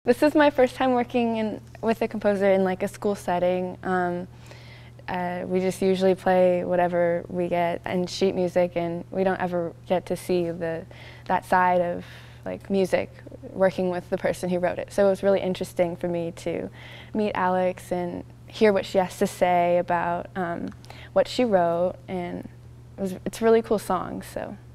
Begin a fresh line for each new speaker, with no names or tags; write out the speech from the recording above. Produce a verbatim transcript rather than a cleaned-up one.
This is my first time working in, with a composer in like a school setting. Um, uh, we just usually play whatever we get and sheet music, and we don't ever get to see the that side of like music working with the person who wrote it. So it was really interesting for me to meet Alex and hear what she has to say about um, what she wrote, and it was, it's a really cool song. So.